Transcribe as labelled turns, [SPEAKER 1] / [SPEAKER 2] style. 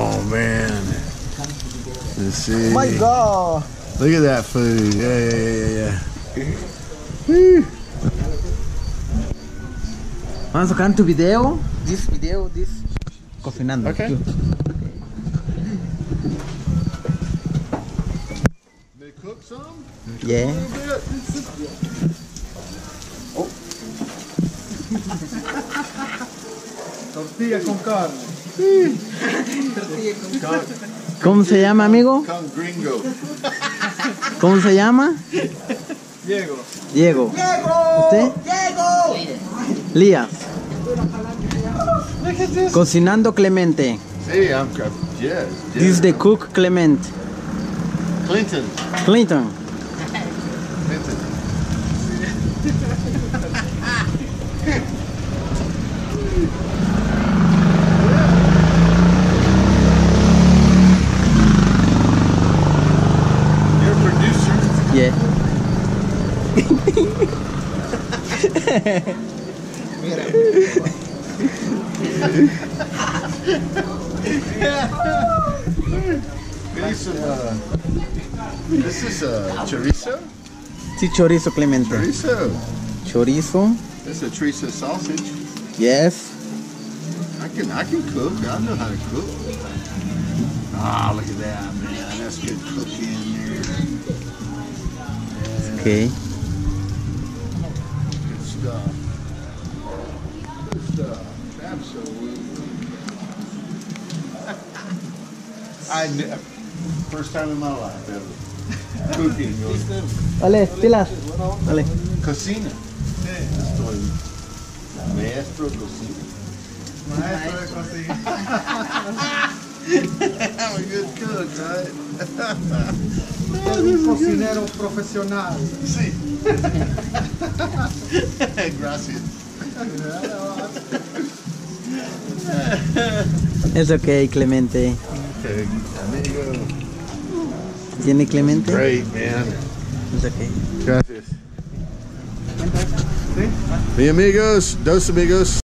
[SPEAKER 1] Oh man. Let's see.
[SPEAKER 2] Oh my God.
[SPEAKER 1] Look at that food. Yeah. Woo.
[SPEAKER 2] Vamos a sacar tu video. This cocinando.
[SPEAKER 1] Okay. They cook some?
[SPEAKER 2] Yeah.
[SPEAKER 1] Oh.
[SPEAKER 3] Tortilla con carne.
[SPEAKER 2] ¿Cómo se llama, amigo?
[SPEAKER 1] Con gringo.
[SPEAKER 2] ¿Cómo se llama?
[SPEAKER 3] Diego.
[SPEAKER 2] Diego. ¿Usted? Lías.
[SPEAKER 3] Look at this.
[SPEAKER 2] Cocinando Clemente.
[SPEAKER 1] See, yes.
[SPEAKER 2] This is the cook Clement.
[SPEAKER 1] Clinton.
[SPEAKER 2] Clinton.
[SPEAKER 1] You're a producer.
[SPEAKER 2] Yeah.
[SPEAKER 1] This is chorizo?
[SPEAKER 2] Sí, chorizo Clemente.
[SPEAKER 1] Chorizo.
[SPEAKER 2] Chorizo.
[SPEAKER 1] This is a chorizo sausage.
[SPEAKER 2] Yes.
[SPEAKER 1] I can cook. I know how to cook. Ah, look at that, man. That's good cooking in there.
[SPEAKER 2] Okay.
[SPEAKER 1] Good stuff. Good stuff. Absolutely. First time in my life ever. Cooking.
[SPEAKER 2] Vale, pilas. Vale.
[SPEAKER 1] Cocina. Estoy maestro de cocina.
[SPEAKER 3] Maestro de cocina.
[SPEAKER 1] I'm a good cook, right?
[SPEAKER 3] Es un cocinero profesional.
[SPEAKER 1] Sí. Gracias.
[SPEAKER 2] Es okay, Clemente.
[SPEAKER 1] Okay, amigo.
[SPEAKER 2] ¿Tiene Clemente?
[SPEAKER 1] Great, man.
[SPEAKER 2] Es okay.
[SPEAKER 1] Gracias. Mi amigos, dos amigos.